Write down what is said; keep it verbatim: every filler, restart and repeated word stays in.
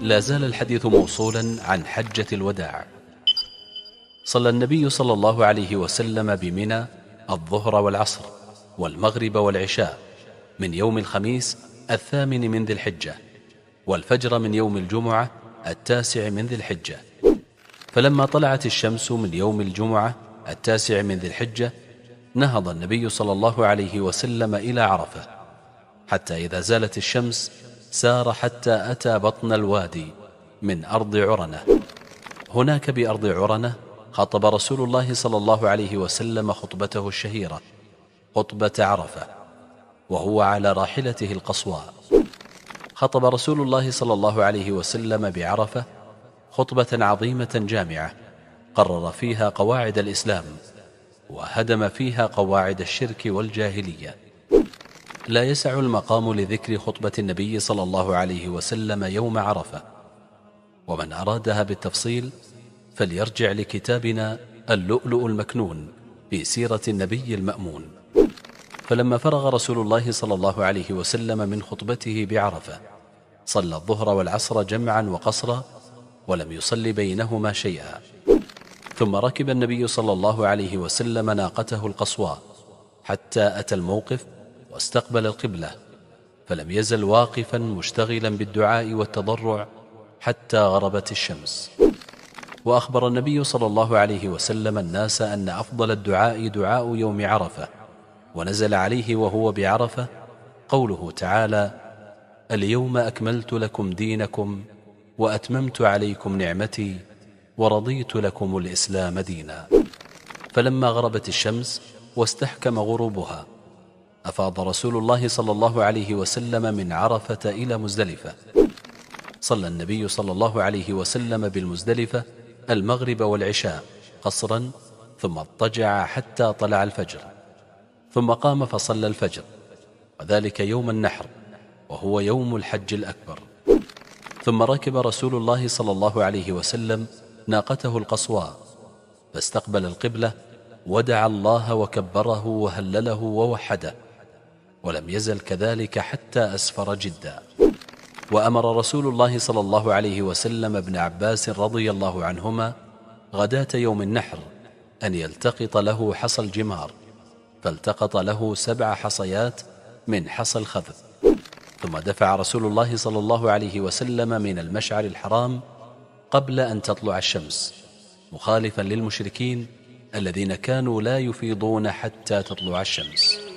لا زال الحديث موصولا عن حجة الوداع. صلى النبي صلى الله عليه وسلم بمنى الظهر والعصر والمغرب والعشاء من يوم الخميس الثامن من ذي الحجة، والفجر من يوم الجمعة التاسع من ذي الحجة. فلما طلعت الشمس من يوم الجمعة التاسع من ذي الحجة نهض النبي صلى الله عليه وسلم إلى عرفة، حتى إذا زالت الشمس سار حتى أتى بطن الوادي من أرض عرنة. هناك بأرض عرنة خطب رسول الله صلى الله عليه وسلم خطبته الشهيرة، خطبة عرفة، وهو على راحلته القصواء. خطب رسول الله صلى الله عليه وسلم بعرفة خطبة عظيمة جامعة، قرر فيها قواعد الإسلام وهدم فيها قواعد الشرك والجاهلية. لا يسع المقام لذكر خطبة النبي صلى الله عليه وسلم يوم عرفة، ومن أرادها بالتفصيل فليرجع لكتابنا اللؤلؤ المكنون في سيرة النبي المأمون. فلما فرغ رسول الله صلى الله عليه وسلم من خطبته بعرفة صلى الظهر والعصر جمعا وقصرا، ولم يصل بينهما شيئا. ثم ركب النبي صلى الله عليه وسلم ناقته القصواء حتى أتى الموقف واستقبل القبلة، فلم يزل واقفا مشتغلا بالدعاء والتضرع حتى غربت الشمس. وأخبر النبي صلى الله عليه وسلم الناس أن أفضل الدعاء دعاء يوم عرفة، ونزل عليه وهو بعرفة قوله تعالى: اليوم أكملت لكم دينكم وأتممت عليكم نعمتي ورضيت لكم الإسلام دينا. فلما غربت الشمس واستحكم غروبها أفاض رسول الله صلى الله عليه وسلم من عرفة إلى مزدلفة. صلى النبي صلى الله عليه وسلم بالمزدلفة المغرب والعشاء قصرا، ثم اضطجع حتى طلع الفجر، ثم قام فصلى الفجر، وذلك يوم النحر وهو يوم الحج الأكبر. ثم ركب رسول الله صلى الله عليه وسلم ناقته القصواء فاستقبل القبلة ودعا الله وكبره وهلله ووحده، ولم يزل كذلك حتى أسفر جدا. وأمر رسول الله صلى الله عليه وسلم ابن عباس رضي الله عنهما غداة يوم النحر أن يلتقط له حصى الجمار، فالتقط له سبع حصيات من حصى الخذف. ثم دفع رسول الله صلى الله عليه وسلم من المشعر الحرام قبل أن تطلع الشمس، مخالفا للمشركين الذين كانوا لا يفيضون حتى تطلع الشمس.